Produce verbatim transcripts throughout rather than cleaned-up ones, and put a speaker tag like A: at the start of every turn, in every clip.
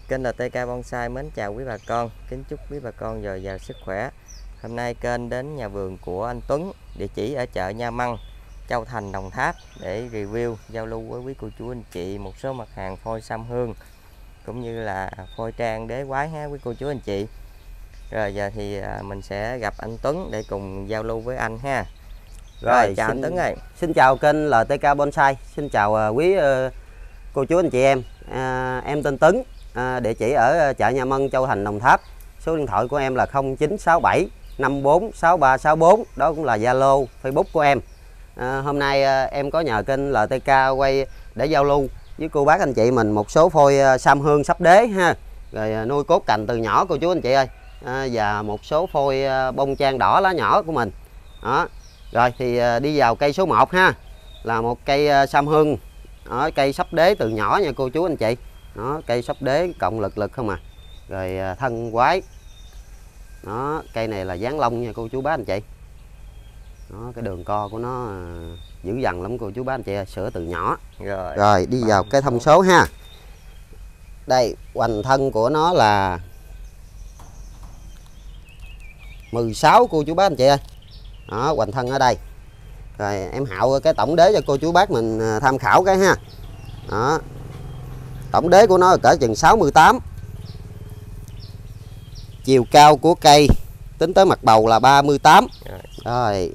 A: Kênh lờ tê ca Bonsai mến chào quý bà con, kính chúc quý bà con dồi dào sức khỏe. Hôm nay kênh đến nhà vườn của anh Tuấn, địa chỉ ở chợ Nha Măng, Châu Thành, Đồng Tháp để review, giao lưu với quý cô chú anh chị một số mặt hàng phôi sâm hương cũng như là phôi trang đế quái ha quý cô chú anh chị. Rồi giờ thì mình sẽ gặp anh Tuấn để cùng giao lưu với anh ha. Rồi, rồi chào xin, anh Tuấn ơi.
B: Xin chào kênh lờ tê ca Bonsai, xin chào quý uh, cô chú anh chị em. Uh, em tên Tuấn, uh, địa chỉ ở chợ Nha Măng, Châu Thành, Đồng Tháp. Số điện thoại của em là không chín sáu bảy năm bốn sáu ba sáu bốn, đó cũng là Zalo, Facebook của em. Uh, hôm nay uh, em có nhờ kênh lờ tê ca quay để giao lưu với cô bác anh chị mình một số phôi uh, sâm hương sắp đế ha, rồi uh, nuôi cốt cành từ nhỏ cô chú anh chị ơi, uh, và một số phôi uh, bông trang đỏ lá nhỏ của mình. Đó. Rồi thì uh, đi vào cây số một ha, là một cây uh, sâm hương. Đó, cây sắp đế từ nhỏ nha cô chú anh chị. Đó, cây sắp đế cộng lực lực không à. Rồi uh, thân quái. Đó, cây này là dáng lông nha cô chú bác anh chị. Đó, cái đường co của nó uh, dữ dằn lắm cô chú bác anh chị ơi, sữa từ nhỏ. Rồi, Rồi đi vào cái thông số ha. Đây, hoành thân của nó là mười sáu cô chú bác anh chị ơi. Đó, hoành thân ở đây. Rồi em hạo cái tổng đế cho cô chú bác mình tham khảo cái ha. Đó. Tổng đế của nó là cỡ chừng sáu mươi tám. Chiều cao của cây tính tới mặt bầu là ba mươi tám. Rồi.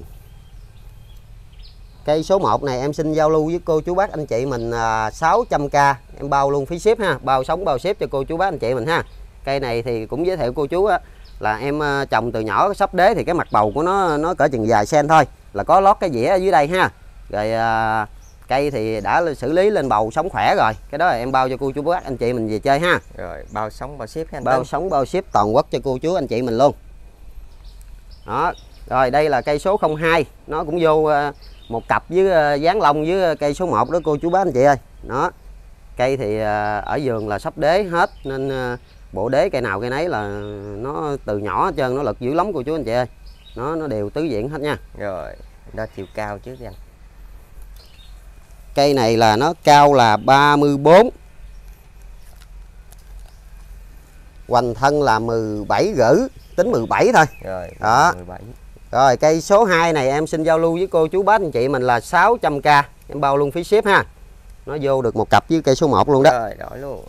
B: Cây số một này em xin giao lưu với cô chú bác anh chị mình là sáu trăm k, em bao luôn phí ship ha, bao sống bao ship cho cô chú bác anh chị mình ha. Cây này thì cũng giới thiệu cô chú á, là em trồng từ nhỏ sắp đế thì cái mặt bầu của nó nó cỡ chừng vài sen thôi, là có lót cái dĩa ở dưới đây ha. Rồi à, cây thì đã xử lý lên bầu sống khỏe rồi, cái đó là em bao cho cô chú bác anh chị mình về chơi ha.
A: Rồi bao sống bao ship ha anh
B: bao
A: Tân.
B: sống bao ship toàn quốc cho cô chú anh chị mình luôn. Đó. Rồi đây là cây số không hai, nó cũng vô một cặp với dáng lông với cây số một đó cô chú bác anh chị ơi. Đó. Cây thì ở vườn là sắp đế hết nên bộ đế cây nào cây nấy là nó từ nhỏ hết trơn, nó lực dữ lắm cô chú anh chị ơi. Nó nó đều tứ diện hết nha.
A: Rồi, đó chiều cao trước đi anh.
B: Cây này là nó cao là ba mươi bốn. Hoành thân là mười bảy rưỡi, tính mười bảy thôi.
A: Rồi,
B: đó.
A: mười bảy.
B: Rồi cây số hai này em xin giao lưu với cô chú bác anh chị mình là sáu trăm k, em bao luôn phí ship ha. Nó vô được một cặp với cây số một luôn đó.
A: Rồi, đổi luôn.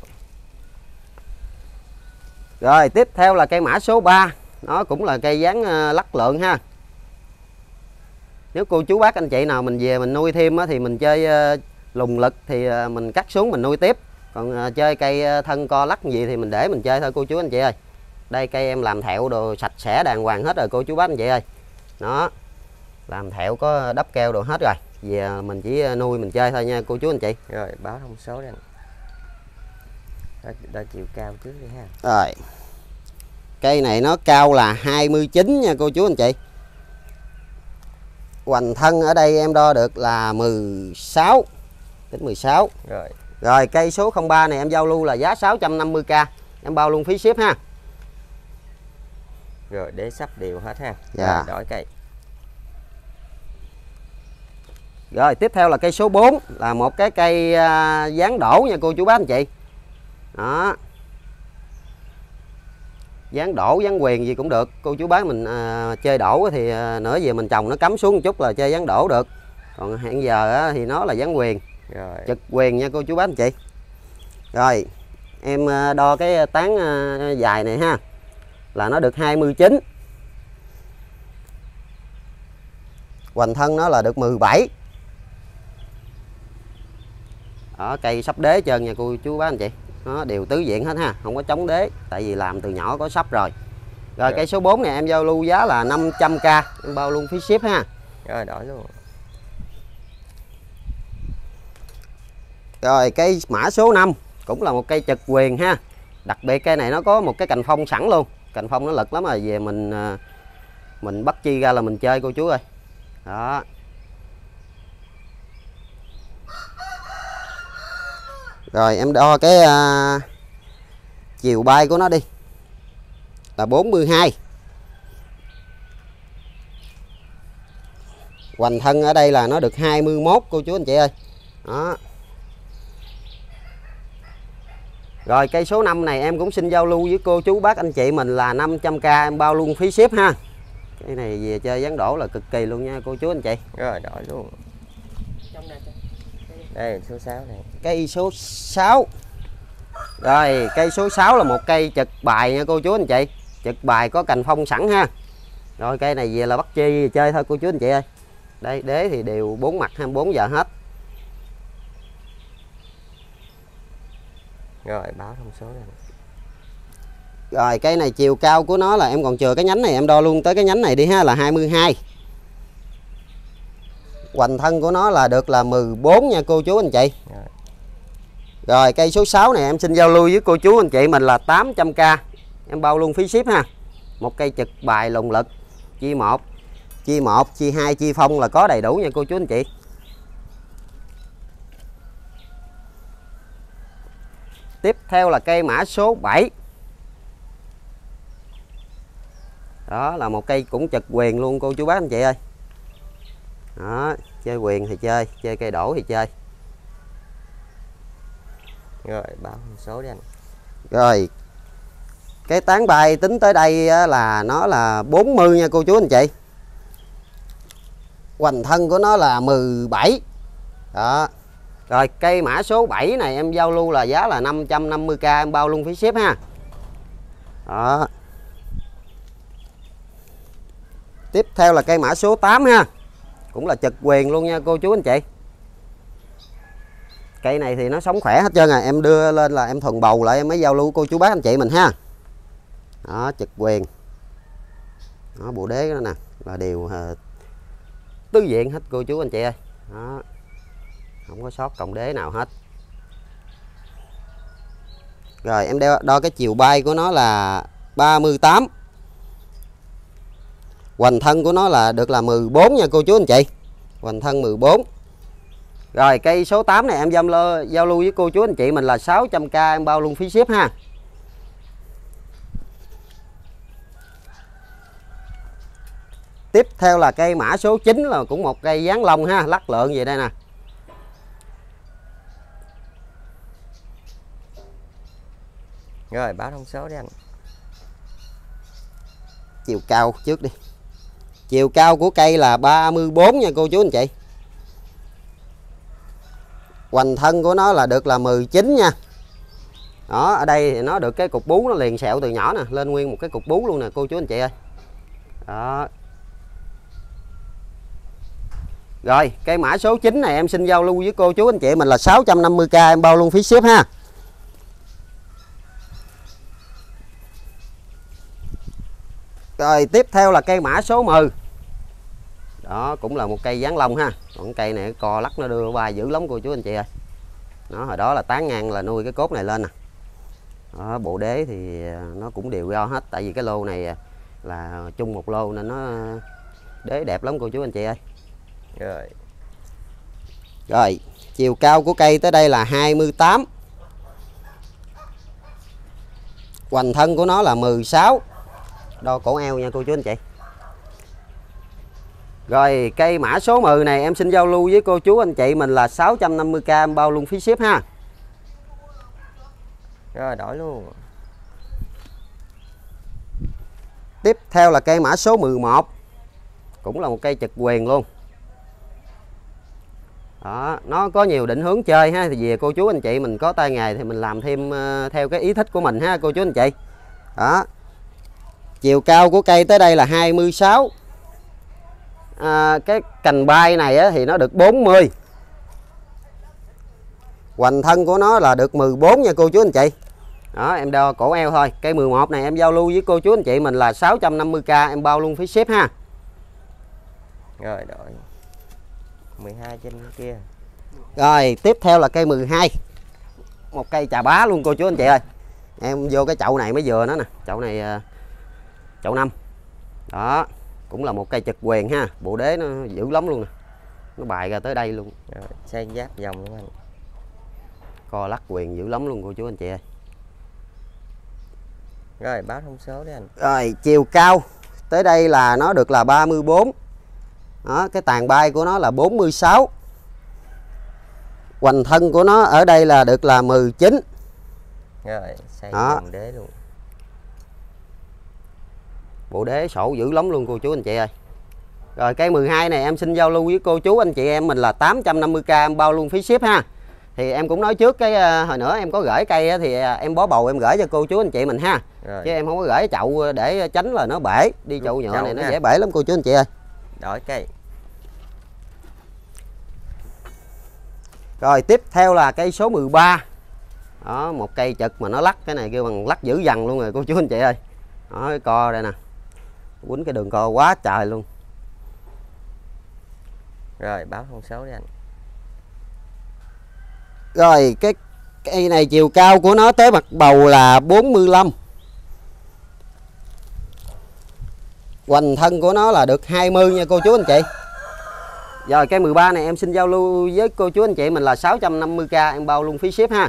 B: Rồi tiếp theo là cây mã số ba, nó cũng là cây dáng lắc lượng ha. Nếu cô chú bác anh chị nào mình về mình nuôi thêm á, thì mình chơi lùng lực thì mình cắt xuống mình nuôi tiếp. Còn chơi cây thân co lắc gì thì mình để mình chơi thôi cô chú anh chị ơi. Đây cây em làm thẹo đồ sạch sẽ đàng hoàng hết rồi cô chú bác anh chị ơi. Đó. Làm thẹo có đắp keo đồ hết rồi. Về mình chỉ nuôi mình chơi thôi nha cô chú anh chị.
A: Rồi báo thông số đây. Đó, đó chiều cao trước đi ha.
B: Rồi. Cây này nó cao là hai mươi chín nha cô chú anh chị. Hoành thân ở đây em đo được là mười sáu, tính mười sáu.
A: Rồi.
B: Rồi cây số không ba này em giao lưu là giá sáu trăm năm mươi k, em bao luôn phí ship ha.
A: Rồi để sắp đều hết ha.
B: Dạ.
A: Rồi, đổi cây.
B: Rồi tiếp theo là cây số bốn, là một cái cây uh, dáng đổ nha cô chú bác anh chị. Đó. Dáng đổ dáng quyền gì cũng được cô chú bác mình à, chơi đổ thì à, nữa về mình trồng nó cắm xuống một chút là chơi dáng đổ được. Còn hiện giờ á, thì nó là dáng quyền.
A: Rồi.
B: Trực quyền nha cô chú bác anh chị. Rồi em à, đo cái tán à, dài này ha, là nó được hai mươi chín. Hoành thân nó là được mười bảy. Đó, cây sắp đế trơn nha cô chú bác anh chị. Nó đều tứ diện hết ha, không có chống đế, tại vì làm từ nhỏ có sắp rồi. Rồi cây số bốn này em giao lưu giá là năm trăm k, em bao luôn phí ship ha.
A: Rồi đổi luôn.
B: Rồi cây mã số năm cũng là một cây trực quyền ha. Đặc biệt cây này nó có một cái cành phong sẵn luôn. Cành phong nó lực lắm rồi, về mình mình bắt chi ra là mình chơi cô chú ơi. Đó. Rồi em đo cái uh, chiều bay của nó đi là bốn mươi hai. Hoành thân ở đây là nó được hai mươi mốt cô chú anh chị ơi. Đó. Rồi cây số năm này em cũng xin giao lưu với cô chú bác anh chị mình là năm trăm k, em bao luôn phí ship ha. Cái này về chơi dán đổ là cực kỳ luôn nha cô chú anh chị.
A: Rồi đổi luôn. Đây số sáu này.
B: Cây số sáu. Rồi cây số sáu là một cây trực bài nha cô chú anh chị. Trực bài có cành phong sẵn ha. Rồi cây này về là bắt chi chơi thôi cô chú anh chị ơi. Đây đế thì đều bốn mặt hai mươi bốn giờ hết.
A: Rồi báo thông số này.
B: Rồi cây này chiều cao của nó là em còn chừa cái nhánh này, em đo luôn tới cái nhánh này đi ha, là hai mươi hai. Hoành thân của nó là được là mười bốn nha cô chú anh chị.
A: Rồi,
B: Rồi cây số sáu này em xin giao lưu với cô chú anh chị mình là tám trăm k. Em bao luôn phí ship ha. Một cây trực bài lùng lực. Chia một, chia một, chia hai, chia phong là có đầy đủ nha cô chú anh chị. Tiếp theo là cây mã số bảy. Đó là một cây cũng trực quyền luôn cô chú bác anh chị ơi. Đó, chơi quyền thì chơi, chơi cây đổ thì chơi.
A: rồi báo thông số đi anh.
B: Rồi cái tán bay tính tới đây là nó là bốn mươi nha cô chú anh chị. Hoành thân của nó là mười bảy. Đó. Rồi cây mã số bảy này em giao lưu là giá là năm trăm năm mươi k, em bao luôn phí ship ha. Đó. Tiếp theo là cây mã số tám ha. Cũng là trực quyền luôn nha cô chú anh chị. Cây này thì nó sống khỏe hết trơn à, em đưa lên là em thuần bầu lại em mới giao lưu cô chú bác anh chị mình ha. Đó, trực quyền. Đó, bộ đế đó nè là đều uh, tứ diện hết cô chú anh chị ơi. Đó. Không có sót cọng đế nào hết. Rồi em đo, đo cái chiều bay của nó là ba mươi tám. Hoành thân của nó là được là mười bốn nha cô chú anh chị. Hoành thân mười bốn. Rồi cây số tám này em giao, giao lưu với cô chú anh chị mình là sáu trăm k, em bao luôn phí ship ha. Tiếp theo là cây mã số chín là cũng một cây dán lông ha, lắc lượng vậy đây nè.
A: Rồi báo thông số đi anh.
B: Chiều cao trước đi. Chiều cao của cây là ba mươi bốn nha cô chú anh chị. Hoành thân của nó là được là mười chín nha. Đó, ở đây thì nó được cái cục bú nó liền sẹo từ nhỏ nè, lên nguyên một cái cục bú luôn nè cô chú anh chị ơi. Đó. Rồi, cây mã số chín này em xin giao lưu với cô chú anh chị mình là sáu trăm năm mươi k, em bao luôn phí ship ha. Rồi, tiếp theo là cây mã số mười. Đó, cũng là một cây dán lông ha. Còn cây này co lắc nó đưa bay dữ lắm cô chú anh chị ơi. Nó hồi đó là tán ngang là nuôi cái cốt này lên nè. Đó, bộ đế thì nó cũng đều do hết, tại vì cái lô này là chung một lô nên nó đế đẹp lắm cô chú anh chị ơi.
A: Rồi.
B: Rồi, chiều cao của cây tới đây là hai mươi tám. Hoành thân của nó là mười sáu. Đo cổ eo nha cô chú anh chị. Rồi, cây mã số mười này em xin giao lưu với cô chú anh chị mình là sáu trăm năm mươi k, em bao luôn phí ship ha.
A: Rồi đổi luôn.
B: Tiếp theo là cây mã số mười một. Cũng là một cây trực quyền luôn. Đó, nó có nhiều định hướng chơi ha, thì về cô chú anh chị mình có tay nghề thì mình làm thêm uh, theo cái ý thích của mình ha cô chú anh chị. Đó. Chiều cao của cây tới đây là hai mươi sáu. À, cái cành bay này á, thì nó được bốn mươi. Hoành thân của nó là được mười bốn nha cô chú anh chị. Đó, em đo cổ eo thôi. Cây mười một này em giao lưu với cô chú anh chị mình là sáu trăm năm mươi k, em bao luôn phí ship ha.
A: Rồi đổi mười hai trên kia.
B: Rồi tiếp theo là cây mười hai. Một cây trà bá luôn cô chú anh chị ơi. Em vô cái chậu này mới vừa nó nè. Chậu này chậu năm. Đó, cũng là một cây trực quyền ha. Bộ đế nó dữ lắm luôn nè. Nó bài ra tới đây luôn.
A: Rồi, xây giáp dòng luôn anh.
B: Co lắc quyền dữ lắm luôn cô chú anh chị ơi.
A: Rồi báo thông số đi anh.
B: Rồi chiều cao tới đây là nó được là ba mươi bốn. Đó, cái tàn bay của nó là bốn mươi sáu. Hoành thân của nó ở đây là được là mười chín.
A: Rồi, xây
B: Đó.
A: dòng đế luôn.
B: Bộ đế sổ dữ lắm luôn cô chú anh chị ơi. Rồi cây mười hai này em xin giao lưu với cô chú anh chị em mình là tám trăm năm mươi k, em bao luôn phí ship ha. Thì em cũng nói trước cái uh, hồi nữa em có gửi cây á, thì uh, em bó bầu em gửi cho cô chú anh chị mình ha. Rồi. Chứ em không có gửi chậu để tránh là nó bể. Đi chậu nhựa này nó nha. Dễ bể lắm cô chú anh chị ơi.
A: Đổi cây.
B: Rồi tiếp theo là cây số mười ba. Đó, một cây chực mà nó lắc, cái này kêu bằng lắc dữ dằn luôn rồi cô chú anh chị ơi. Đó, cái co đây nè. Quýnh cái đường co quá trời luôn.
A: Rồi báo thông số đi anh.
B: Rồi cái cây này chiều cao của nó tới mặt bầu là bốn mươi lăm. Hoành thân của nó là được hai mươi nha cô chú anh chị. Rồi cây mười ba này em xin giao lưu với cô chú anh chị mình là sáu trăm năm mươi k, em bao luôn phí ship ha.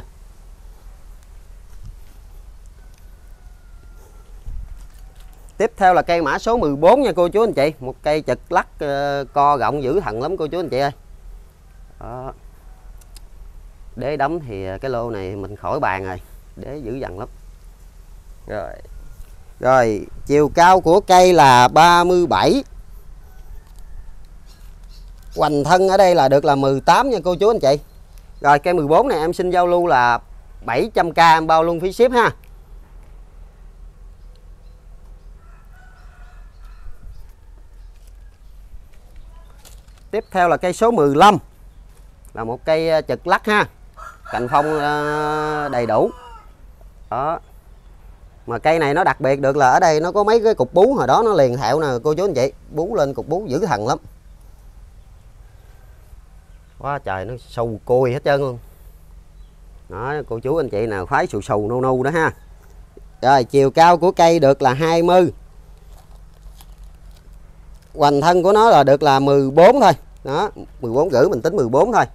B: Tiếp theo là cây mã số mười bốn nha cô chú anh chị. Một cây chực lắc uh, co rộng dữ thằng lắm cô chú anh chị ơi. Đó. Đế đấm thì cái lô này mình khỏi bàn rồi. Đế dữ dằn lắm.
A: Rồi.
B: Rồi chiều cao của cây là ba mươi bảy. Hoành thân ở đây là được là mười tám nha cô chú anh chị. Rồi cây mười bốn này em xin giao lưu là bảy trăm k, em bao luôn phí ship ha. Tiếp theo là cây số mười lăm. Là một cây chực lắc ha. Cành phong đầy đủ. Đó. Mà cây này nó đặc biệt được là ở đây nó có mấy cái cục bú hồi đó nó liền thẹo nè cô chú anh chị. Bú lên cục bú dữ thần lắm. Quá trời nó sù côi hết trơn luôn. Đó cô chú anh chị nào khoái sù sù nâu nâu đó ha. Rồi chiều cao của cây được là hai mươi. Hoành thân của nó là được là mười bốn thôi. Đó, mười bốn rưỡi mình tính mười bốn thôi.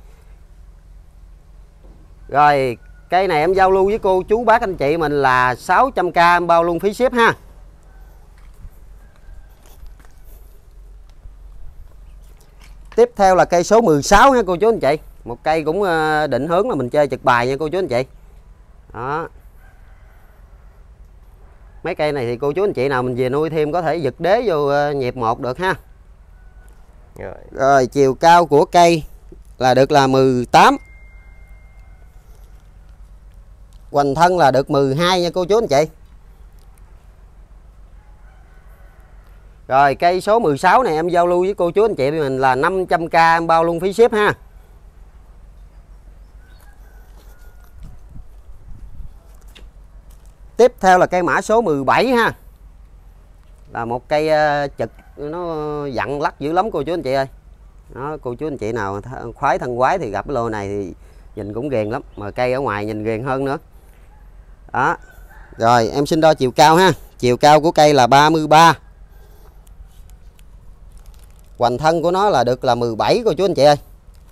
B: Rồi cây này em giao lưu với cô chú bác anh chị mình là sáu trăm k, em bao luôn phí ship ha. Tiếp theo là cây số mười sáu ha cô chú anh chị. Một cây cũng định hướng là mình chơi chực bài nha cô chú anh chị. Đó. Mấy cây này thì cô chú anh chị nào mình về nuôi thêm có thể giật đế vô nhịp một được ha.
A: Rồi.
B: Rồi chiều cao của cây là được là mười tám. Hoành thân là được mười hai nha cô chú anh chị. Rồi cây số mười sáu này em giao lưu với cô chú anh chị mình là năm trăm k, em bao luôn phí ship ha. Tiếp theo là cây mã số mười bảy ha. Là một cây chực nó dặn lắc dữ lắm cô chú anh chị ơi. Đó, cô chú anh chị nào khoái thân quái thì gặp cái lô này thì nhìn cũng ghiền lắm, mà cây ở ngoài nhìn ghiền hơn nữa. Đó. Rồi em xin đo chiều cao ha. Chiều cao của cây là ba mươi ba. Hoành thân của nó là được là mười bảy cô chú anh chị ơi.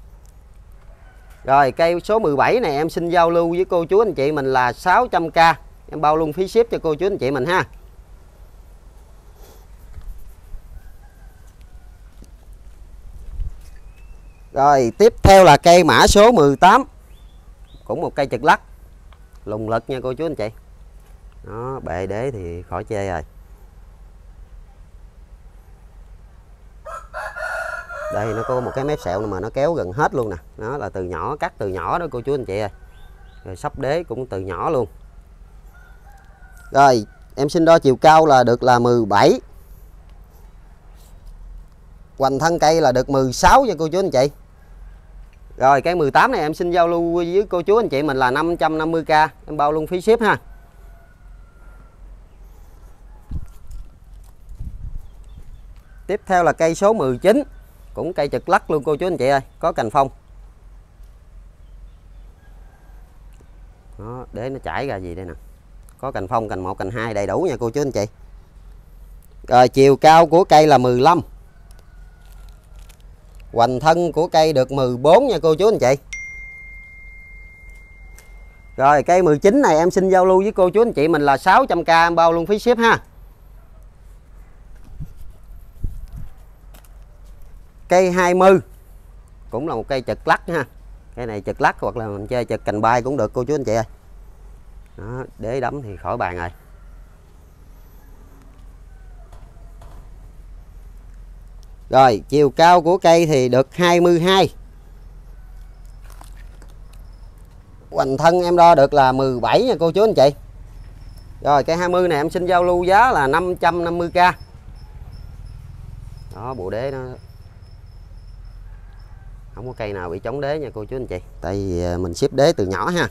B: Rồi cây số mười bảy này em xin giao lưu với cô chú anh chị mình là sáu trăm k, em bao luôn phí ship cho cô chú anh chị mình ha. Rồi tiếp theo là cây mã số mười tám. Cũng một cây chực lắc lùng lực nha cô chú anh chị. Đó, bệ đế thì khỏi chê rồi. Đây nó có một cái mép sẹo mà nó kéo gần hết luôn nè. Nó là từ nhỏ, cắt từ nhỏ đó cô chú anh chị ơi. Rồi sắp đế cũng từ nhỏ luôn. Rồi em xin đo chiều cao là được là mười bảy. Hoành thân cây là được mười sáu nha cô chú anh chị. Rồi cây mười tám này em xin giao lưu với cô chú anh chị mình là năm trăm năm mươi k, em bao luôn phí ship ha. Tiếp theo là cây số mười chín. Cũng cây chực lắc luôn cô chú anh chị ơi, có cành phong. Đó, để nó chảy ra gì đây nè. Có cành phong, cành một, cành hai đầy đủ nha cô chú anh chị. Rồi chiều cao của cây là mười lăm. Hoành thân của cây được mười bốn nha cô chú anh chị. Rồi cây mười chín này em xin giao lưu với cô chú anh chị mình là sáu trăm k, em bao luôn phí ship ha. Cây hai mươi. Cũng là một cây chực lắc ha. Cây này chực lắc hoặc là mình chơi chực cành bay cũng được cô chú anh chị ơi. Đó, đế đấm thì khỏi bàn rồi. Rồi chiều cao của cây thì được hai mươi hai. Hoành thân em đo được là mười bảy nha cô chú anh chị. Rồi cây hai mươi này em xin giao lưu giá là năm trăm năm mươi k. Đó, bộ đế nó không có cây nào bị chống đế nha cô chú anh chị, tại vì mình xếp đế từ nhỏ ha.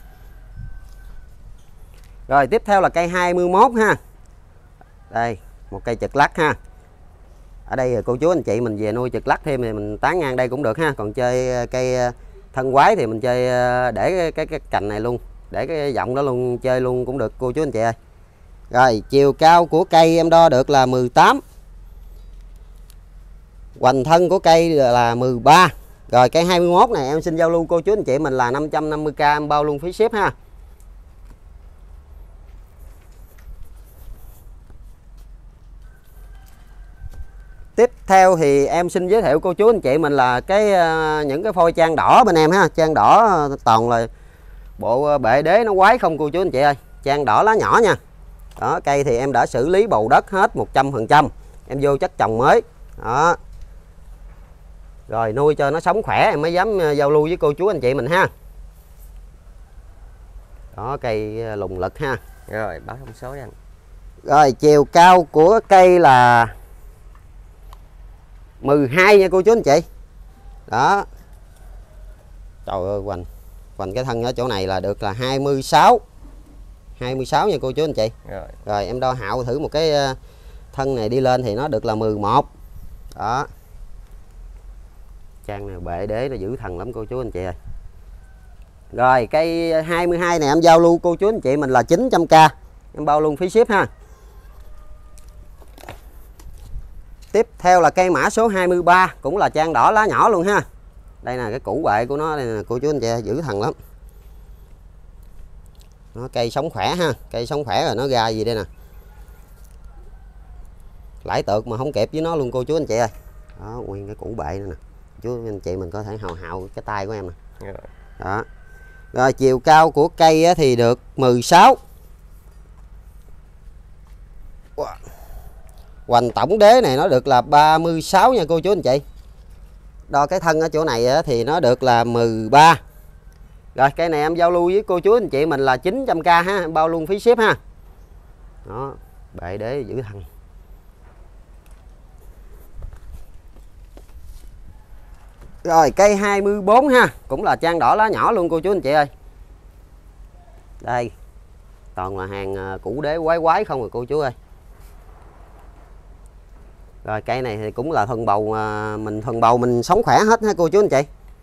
B: Rồi tiếp theo là cây hai mươi mốt ha. Đây, một cây chực lắc ha. Ở đây cô chú anh chị mình về nuôi chực lắc thêm thì mình tán ngang đây cũng được ha. Còn chơi cây thân quái thì mình chơi để cái, cái, cái cành này luôn, để cái giọng đó luôn chơi luôn cũng được cô chú anh chị ơi. Rồi chiều cao của cây em đo được là mười tám. Hoành thân của cây là mười ba. Rồi cây hai mươi mốt này em xin giao lưu cô chú anh chị mình là năm trăm năm mươi k, em bao luôn phí ship ha. Tiếp theo thì em xin giới thiệu cô chú anh chị mình là cái những cái phôi trang đỏ bên em ha. Trang đỏ toàn là bộ bệ đế nó quái không cô chú anh chị ơi. Trang đỏ lá nhỏ nha. Đó, cây thì em đã xử lý bầu đất hết một trăm phần trăm. Em vô chất trồng mới. Đó. Rồi nuôi cho nó sống khỏe em mới dám giao lưu với cô chú anh chị mình ha. Đó, cây lùng lực ha.
A: Rồi báo thông số đi anh.
B: Rồi chiều cao của cây là mười hai nha cô chú anh chị. Đó. Trời ơi, hoành hoành cái thân ở chỗ này là được là hai mươi sáu. hai mươi sáu nha cô chú anh chị.
A: Rồi.
B: Rồi em đo hạo thử một cái thân này đi lên thì nó được là mười một. Đó. Trang này bệ đế nó giữ thần lắm cô chú anh chị ơi. Rồi cây hai mươi hai này em giao lưu cô chú anh chị mình là chín trăm k. Em bao luôn phí ship ha. Tiếp theo là cây mã số hai mươi ba, cũng là trang đỏ lá nhỏ luôn ha. Đây là cái củ bệ của nó đây nè cô chú anh chị, giữ thần lắm. Nó cây sống khỏe ha, cây sống khỏe rồi nó ra gì đây nè. Lãi tược mà không kịp với nó luôn cô chú anh chị ơi. Đó, nguyên cái củ bệ nữa nè. Chú anh chị mình có thể hào hào cái tay của em nè. Đó. Rồi chiều cao của cây thì được mười sáu. Hoành tổng đế này nó được là ba mươi sáu nha cô chú anh chị. Đo cái thân ở chỗ này thì nó được là mười ba. Rồi cây này em giao lưu với cô chú anh chị mình là chín trăm k ha, em bao luôn phí ship ha. Đó, bệ đế giữ thân. Rồi cây hai mươi bốn ha, cũng là trang đỏ lá nhỏ luôn cô chú anh chị ơi. Đây, toàn là hàng củ đế quái quái không rồi cô chú ơi. Rồi cây này thì cũng là thuần bầu, mình thuần bầu mình sống khỏe hết ha cô chú anh chị.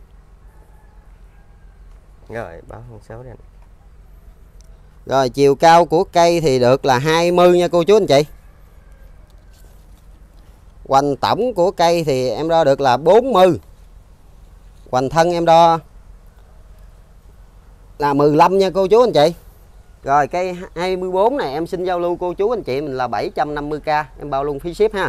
A: Rồi báo con số đi anh.
B: Rồi chiều cao của cây thì được là hai mươi nha cô chú anh chị. Hoành tổng của cây thì em đo được là bốn mươi. Hoành thân em đo là mười lăm nha cô chú anh chị. Rồi cây hai mươi bốn này em xin giao lưu cô chú anh chị mình là bảy trăm năm mươi k, em bao luôn phí ship ha.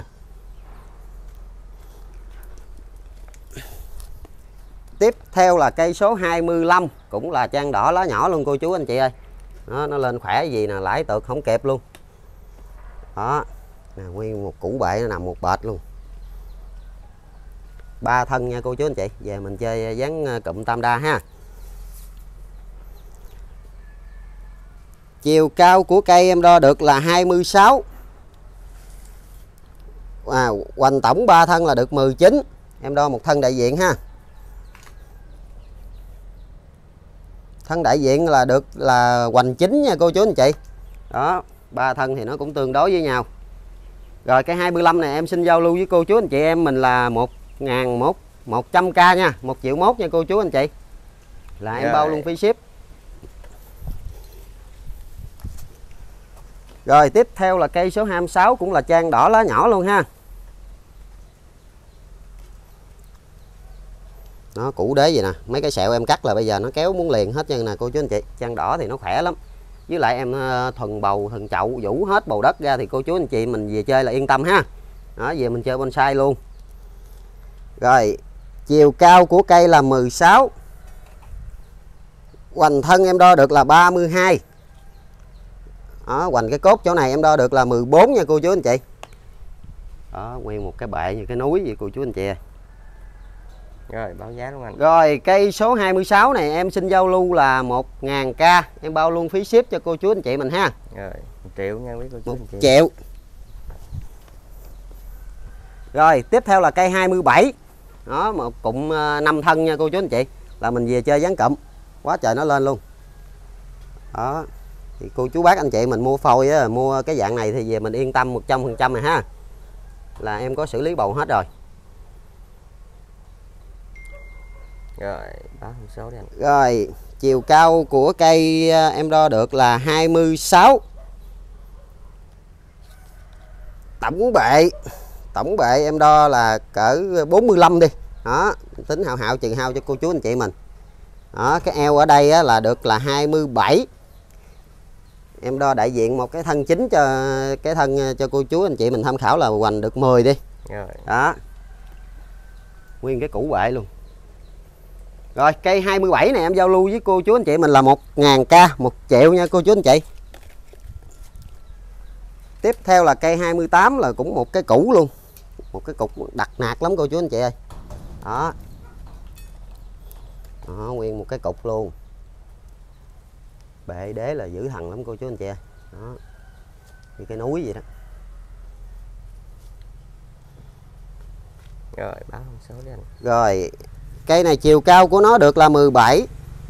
B: Tiếp theo là cây số hai mươi lăm, cũng là trang đỏ lá nhỏ luôn cô chú anh chị ơi. Đó, nó lên khỏe gì nè, lãi tược không kịp luôn. Đó, nè, nguyên một củ bệ nó nằm một bệt luôn. Ba thân nha cô chú anh chị. Về mình chơi dán cụm tam đa ha. Chiều cao của cây em đo được là hai mươi sáu. À, hoành tổng ba thân là được mười chín. Em đo một thân đại diện ha. Thân đại diện là được là hoành chín nha cô chú anh chị. Đó, ba thân thì nó cũng tương đối với nhau. Rồi cây hai mươi lăm này em xin giao lưu với cô chú anh chị em mình là một ngàn một trăm k nha, một triệu mốt nha cô chú anh chị. Là em
A: Rồi.
B: bao luôn phí ship. Rồi tiếp theo là cây số hai mươi sáu, cũng là trang đỏ lá nhỏ luôn ha. Nó củ đế vậy nè, mấy cái sẹo em cắt là bây giờ nó kéo muốn liền hết chân nè cô chú anh chị. Trang đỏ thì nó khỏe lắm. Với lại em thuần bầu, thuần chậu, vũ hết bầu đất ra thì cô chú anh chị mình về chơi là yên tâm ha. Đó, về mình chơi bonsai luôn. Rồi, chiều cao của cây là mười sáu. Hoành thân em đo được là ba mươi hai. Đó, hoành cái cốt chỗ này em đo được là mười bốn nha cô chú anh chị. Đó, nguyên một cái bệ như cái núi vậy cô chú anh chị.
A: Rồi báo giá luôn anh.
B: Rồi cây số hai mươi sáu này em xin giao lưu là một ngàn k, em bao luôn phí ship cho cô chú anh chị mình ha.
A: Rồi một triệu nha quý cô chú
B: một
A: anh chị.
B: triệu. Rồi tiếp theo là cây hai mươi bảy. Đó, một cụm năm thân nha cô chú anh chị. Là mình về chơi dán cụm. Quá trời nó lên luôn. Đó. Thì cô chú bác anh chị mình mua phôi á, mua cái dạng này thì về mình yên tâm một trăm phần trăm này ha. Là em có xử lý bầu hết rồi.
A: Rồi báo thông số đi anh.
B: Rồi chiều cao của cây em đo được là hai mươi sáu. Tổng bệ tổng bệ em đo là cỡ bốn mươi lăm đi. Đó, tính hào hào chừng hao cho cô chú anh chị mình. Đó, cái eo ở đây á, là được là hai mươi bảy. Em đo đại diện một cái thân chính cho cái thân cho cô chú anh chị mình tham khảo là hoành được mười đi.
A: Rồi.
B: Đó. Nguyên cái củ bệ luôn. Rồi cây hai mươi bảy này em giao lưu với cô chú anh chị mình là một ngàn k, một triệu nha cô chú anh chị. Tiếp theo là cây hai mươi tám là cũng một cái củ luôn. Một cái cục đặc nạt lắm cô chú anh chị ơi. Đó. Đó, nguyên một cái cục luôn. Bệ đế là giữ thằng lắm cô chú anh chị ơi. Đó. Như cái núi vậy đó.
A: Rồi báo thông số đi anh.
B: Rồi cây này chiều cao của nó được là mười bảy.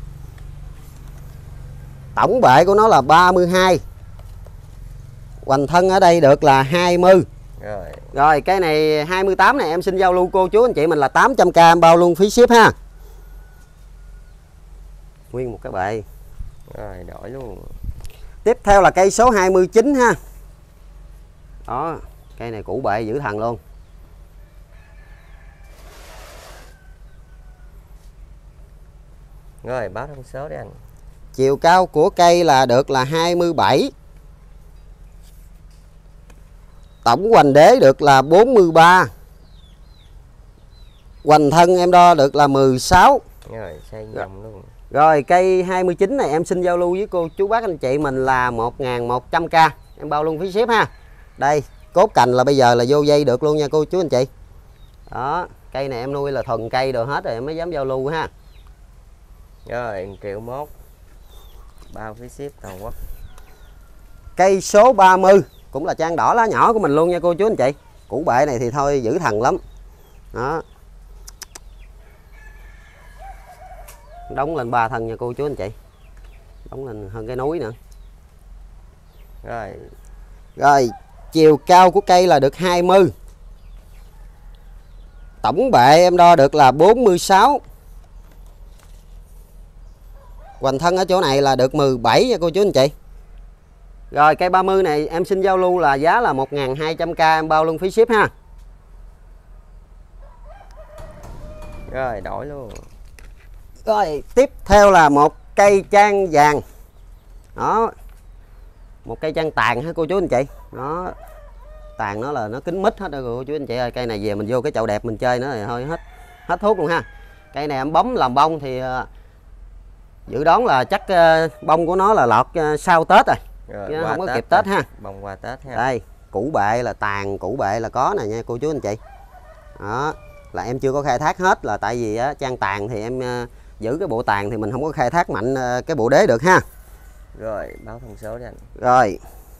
B: Tổng bệ của nó là ba mươi hai. Hoành thân ở đây được là hai mươi.
A: Rồi.
B: Rồi cây này hai mươi tám này em xin giao lưu cô chú anh chị mình là tám trăm k, em bao luôn phí ship ha. Nguyên một cái bệ.
A: Rồi đổi luôn.
B: Tiếp theo là cây số hai mươi chín ha. Đó, cây này củ bệ giữ thằng luôn.
A: Rồi báo thông số đi anh.
B: Chiều cao của cây là được là hai mươi bảy. Tổng hoành đế được là bốn mươi ba. Hoành thân em đo được là mười sáu.
A: Rồi xây vòng luôn.
B: Rồi cây hai mươi chín này em xin giao lưu với cô chú bác anh chị mình là một nghìn một trăm k, em bao luôn phí ship ha. Đây, cốt cành là bây giờ là vô dây được luôn nha cô chú anh chị. Đó, cây này em nuôi là thuần cây đồ hết rồi em mới dám giao lưu ha.
A: Rồi một triệu mốt. Bao phí ship toàn quốc.
B: Cây số ba mươi cũng là trang đỏ lá nhỏ của mình luôn nha cô chú anh chị. Củ bệ này thì thôi giữ thằng lắm. Đó. Đóng lên ba thân nha cô chú anh chị. Đóng lên hơn cái núi nữa.
A: Rồi.
B: Rồi, chiều cao của cây là được hai mươi. Tổng bệ em đo được là bốn mươi sáu. Hoành thân ở chỗ này là được mười bảy nha cô chú anh chị. Rồi cây ba mươi này em xin giao lưu là giá là một nghìn hai trăm k, em bao luôn phí ship ha.
A: Rồi đổi luôn.
B: Rồi tiếp theo là một cây trang vàng. Đó. Một cây trang tàn ha cô chú anh chị. Đó. Tàn nó là nó kín mít hết rồi cô chú anh chị ơi. Cây này về mình vô cái chậu đẹp mình chơi nữa thì thôi hết hết thuốc luôn ha. Cây này em bấm làm bông thì uh, dự đoán là chắc uh, bông của nó là lọt uh, sau Tết rồi.
A: Rồi
B: không có
A: Tết
B: kịp Tết
A: rồi.
B: ha.
A: Bông qua Tết ha.
B: Đây, củ bệ là tàn, củ bệ là có nè nha cô chú anh chị. Đó, là em chưa có khai thác hết là tại vì á, trang tàn thì em uh, giữ cái bộ tàn thì mình không có khai thác mạnh uh, cái bộ đế được ha.
A: Rồi báo thông số đi anh.
B: Rồi.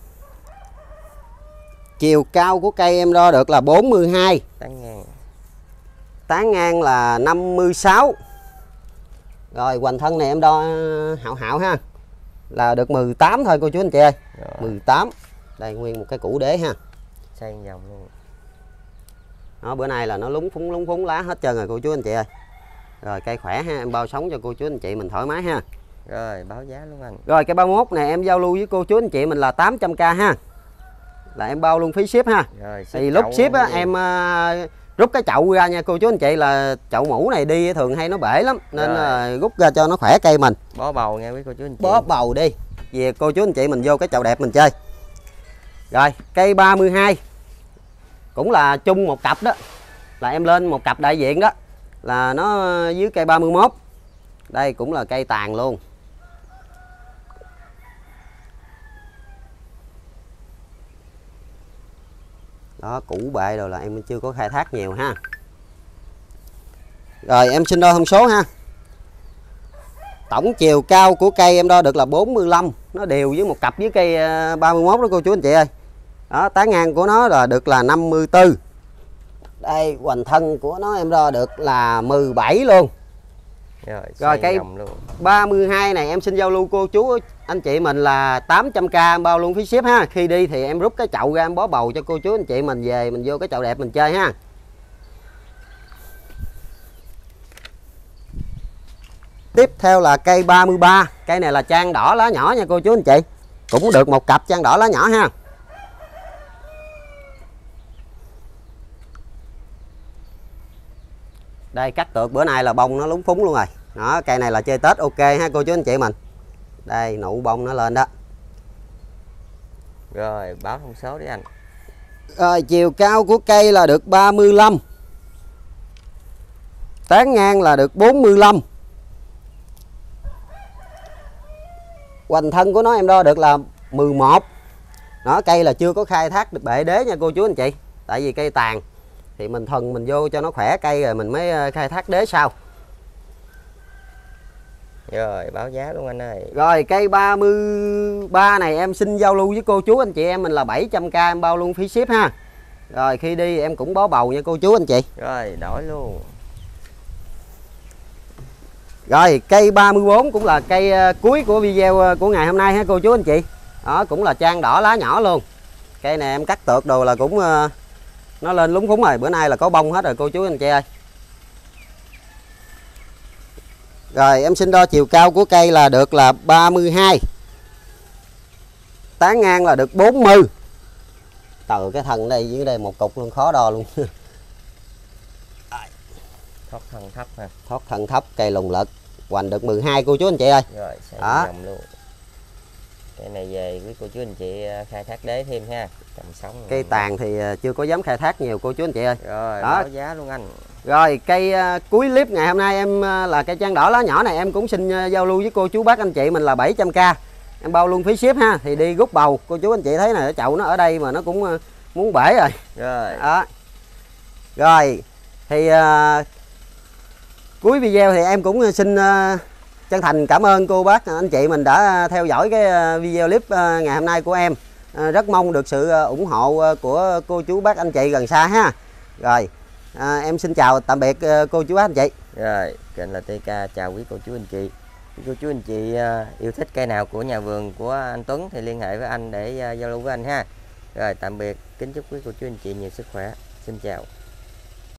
B: Chiều cao của cây em đo được là bốn mươi hai.
A: Tán ngang.
B: Tán ngang là năm mươi sáu. Rồi hoành thân này em đo hạo hạo ha. Là được mười tám thôi cô chú anh chị ơi.
A: Rồi.
B: mười tám. Đây nguyên một cái củ đế ha.
A: Xây vòng luôn.
B: Đó, bữa nay là nó lúng phúng lúng phúng lá hết trơn rồi cô chú anh chị ơi. Rồi cây khỏe ha, em bao sống cho cô chú anh chị mình thoải mái ha.
A: Rồi báo giá luôn anh.
B: Rồi cây ba mươi mốt này em giao lưu với cô chú anh chị mình là tám trăm k ha. Là em bao luôn phí ship ha.
A: Rồi,
B: thì lúc ship á, em uh, rút cái chậu ra nha cô chú anh chị, là chậu mũ này đi thường hay nó bể lắm nên uh, rút ra cho nó khỏe cây mình.
A: Bó bầu nha quý cô chú anh chị.
B: Bó bầu đi. Về cô chú anh chị mình vô cái chậu đẹp mình chơi. Rồi cây ba mươi hai cũng là chung một cặp đó. Là em lên một cặp đại diện đó. Là nó dưới cây ba mươi mốt. Đây cũng là cây tàn luôn. Đó, củ bệ rồi là em chưa có khai thác nhiều ha. Rồi em xin đo thông số ha. Tổng chiều cao của cây em đo được là bốn mươi lăm, nó đều với một cặp với cây ba mươi mốt đó cô chú anh chị ơi. Đó, tán ngang của nó là được là năm mươi tư. Đây, hoành thân của nó em đo được là mười bảy luôn.
A: Rồi,
B: Rồi cây
A: luôn.
B: ba mươi hai này em xin giao lưu cô chú anh chị mình là tám trăm k em bao luôn phí ship ha. Khi đi thì em rút cái chậu ra em bó bầu cho cô chú anh chị mình về mình vô cái chậu đẹp mình chơi ha. Tiếp theo là cây ba mươi ba, cây này là trang đỏ lá nhỏ nha cô chú anh chị. Cũng được một cặp trang đỏ lá nhỏ ha. Đây, cắt tược bữa nay là bông nó lúng phúng luôn rồi. Đó, cây này là chơi Tết ok ha cô chú anh chị mình. Đây, nụ bông nó lên đó.
A: Rồi, báo thông số đi anh.
B: Rồi, chiều cao của cây là được ba mươi lăm. Tán ngang là được bốn mươi lăm. Hoành thân của nó em đo được là mười một. Đó, cây là chưa có khai thác được bệ đế nha cô chú anh chị. Tại vì cây tàn thì mình thuần mình vô cho nó khỏe cây rồi mình mới khai thác đế sau.
A: Rồi, báo giá luôn anh ơi.
B: Rồi, cây ba mươi ba này em xin giao lưu với cô chú anh chị em mình là bảy trăm k em bao luôn phí ship ha. Rồi, khi đi em cũng bó bầu nha cô chú anh chị.
A: Rồi, đổi luôn.
B: Rồi, cây ba mươi bốn cũng là cây cuối của video của ngày hôm nay ha cô chú anh chị. Đó, cũng là trang đỏ lá nhỏ luôn. Cây này em cắt tược đồ là cũng nó lên lúng phúng rồi, bữa nay là có bông hết rồi cô chú anh chị ơi. Rồi, em xin đo chiều cao của cây là được là ba mươi hai. Tán ngang là được bốn mươi. Từ cái thân đây dưới đây một cục luôn, khó đo luôn.
A: Thoát thân thấp ha.
B: Thoát thân thấp, cây lùng lực. Hoành được mười hai cô chú anh chị ơi.
A: Rồi, sẽ vòng luôn. Cây này về với cô chú anh chị khai thác đế thêm ha. Trồng sống.
B: Cây tàn thì chưa có dám khai thác nhiều cô chú anh chị ơi.
A: Rồi,
B: đó.
A: báo giá luôn anh.
B: Rồi, cây uh, cuối clip ngày hôm nay em uh, là cây trang đỏ lá nhỏ này em cũng xin uh, giao lưu với cô chú bác anh chị mình là bảy trăm k. Em bao luôn phí ship ha. Thì đi rút bầu, cô chú anh chị thấy này chậu nó ở đây mà nó cũng uh, muốn bể rồi.
A: Rồi.
B: Đó. Rồi, thì uh, cuối video thì em cũng xin uh, chân thành cảm ơn cô bác anh chị mình đã theo dõi cái video clip ngày hôm nay của em. Rất mong được sự ủng hộ của cô chú bác anh chị gần xa ha. Rồi, à, em xin chào tạm biệt cô chú bác anh chị.
A: Rồi, kênh là tê ca chào quý cô chú anh chị. Cô chú anh chị yêu thích cây nào của nhà vườn của anh Tuấn thì liên hệ với anh để giao lưu với anh ha. Rồi, tạm biệt, kính chúc quý cô chú anh chị nhiều sức khỏe. Xin chào.